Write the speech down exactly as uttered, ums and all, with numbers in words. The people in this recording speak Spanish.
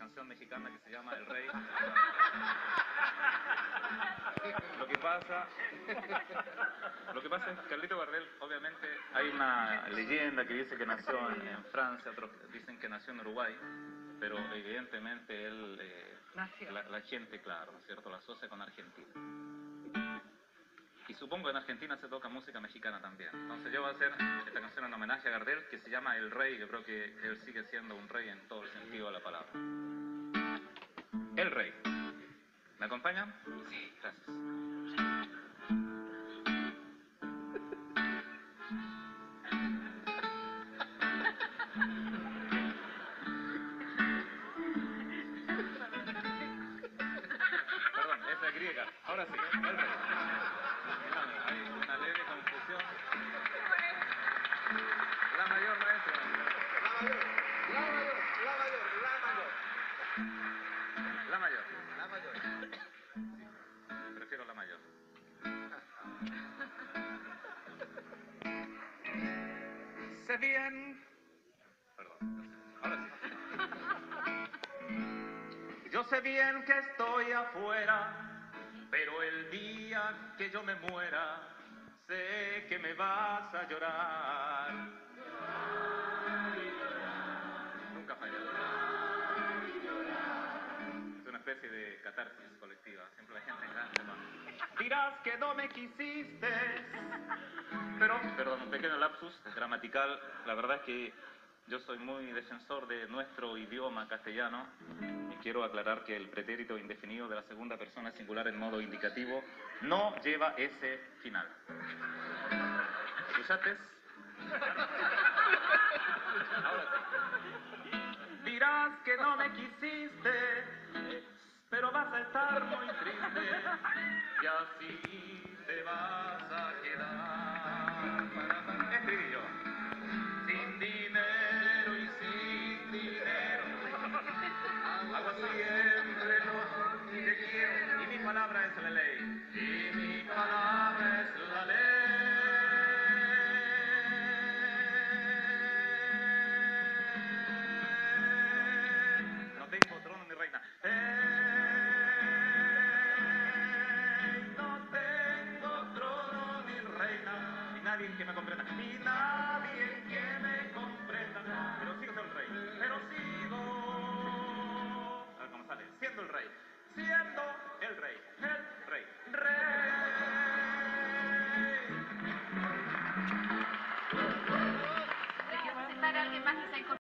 canción mexicana que se llama El Rey. Lo que pasa, lo que pasa es que Carlito Gardel, obviamente, hay una leyenda que dice que nació en, en Francia, otros dicen que nació en Uruguay, pero evidentemente él, eh, la, la gente, claro, ¿no es cierto?, la asocia con Argentina. Y supongo que en Argentina se toca música mexicana también. Entonces yo voy a hacer esta canción en homenaje a Gardel, que se llama El Rey. Yo creo que él sigue siendo un rey en todo el sentido de la palabra. El Rey. ¿Me acompañan? Sí, gracias. Perdón, esa es griega. Ahora sí, El Rey. Hay una leve confusión. La mayor, maestro. La mayor, la mayor, la mayor, La mayor. la mayor. La mayor. Sí, prefiero la mayor. Sé bien. Perdón. Ahora sí. Yo sé bien que estoy afuera, pero el día que yo me muera, sé que me vas a llorar. Nunca falla. Es una especie de catarsis colectiva. Siempre la gente en grande, ¿no? Dirás que no me quisiste, pero, perdón, un pequeño lapsus gramatical. La verdad es que yo soy muy defensor de nuestro idioma castellano y quiero aclarar que el pretérito indefinido de la segunda persona singular en modo indicativo no lleva ese final. ¿Escuchaste? Ahora sí. Dirás que no me quisiste, pero vas a estar muy triste y así te vas a quedar. Estribillo.